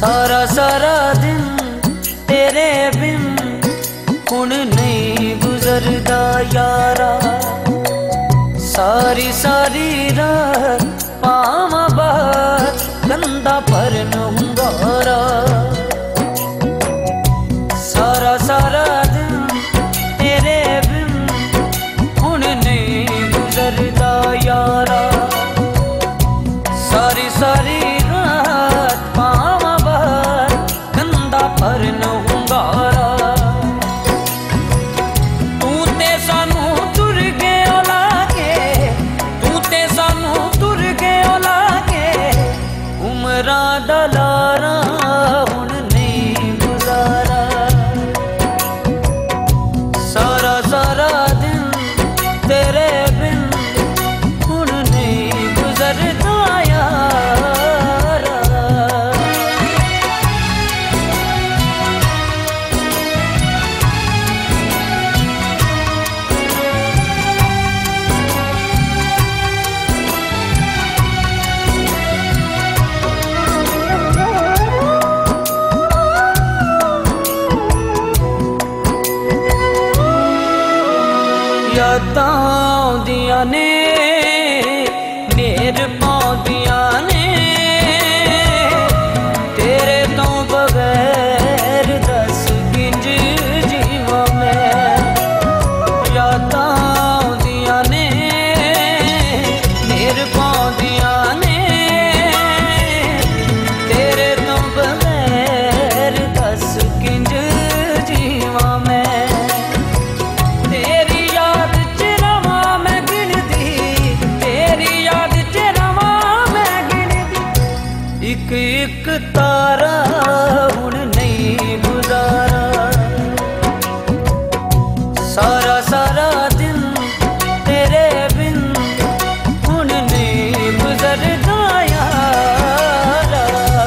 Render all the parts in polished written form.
सारा सारा दिन तेरे बिन हुण नहीं गुजरदा यारा। सारी सारी रात पावां बाहर कंधा पर नहुंगारा। सारा सारा दिन तेरे बिन हुण नहीं गुजरदा यारा। सारी सारी रात पावां बाहर कंधा पर नहुंगारा। तू ते सानू तुर गया लागे, तू ते सानू तुर गया लागे। उमरां दा लारा हुण नहीं गुजारा। सारा सारा दिन तेरे बिन हुण नहीं गुजरदा यारा। यादां आउंदियां ने मेर पाउंदियां ने तेरे तो बगैर दस किंज जीवां मैं। यादां आउंदियां ने मेर पाउंदियां ने तेरे तो बगैर दस किंज जीवां मैं। एक एक तारा हुण नहीं गुजारा। सारा सारा दिन तेरे बिन हुण नहीं गुजरदा यारा।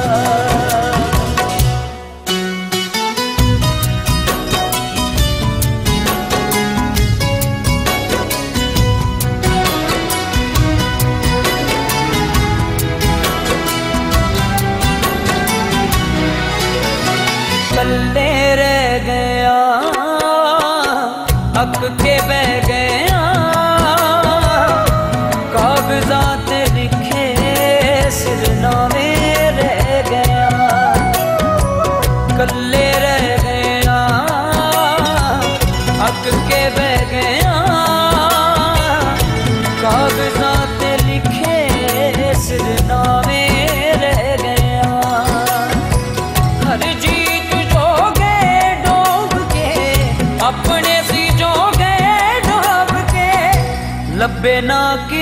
कल्ले रह गया अक के बह गया। कागजात लिखे सिरनामे रह गया। कल्ले रह गया अक के बह गया। कागजात लिखे सिरनामे रह गया। हर जी अपने सी जो गए डूब के लब्बे ना